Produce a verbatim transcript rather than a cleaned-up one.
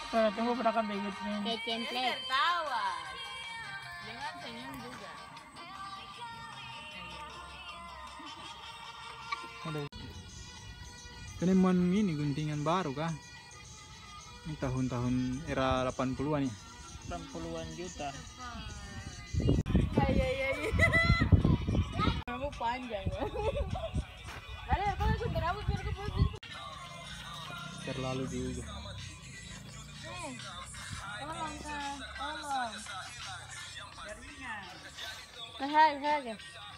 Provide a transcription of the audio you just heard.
Kalau tunggu pernah kan bingitnya. Kayak template. Tertawa. Jangan senyum juga. Ada. Ini mon ini guntingan baru kah? Ini tahun-tahun era delapan puluhan ya. enam puluhan juta. Ay ay ay. Kamu panjang ya. Ada apa sih rambut biar ke posisi. Terlalu juga. Tolong kan, tolong. Mahal, mahal.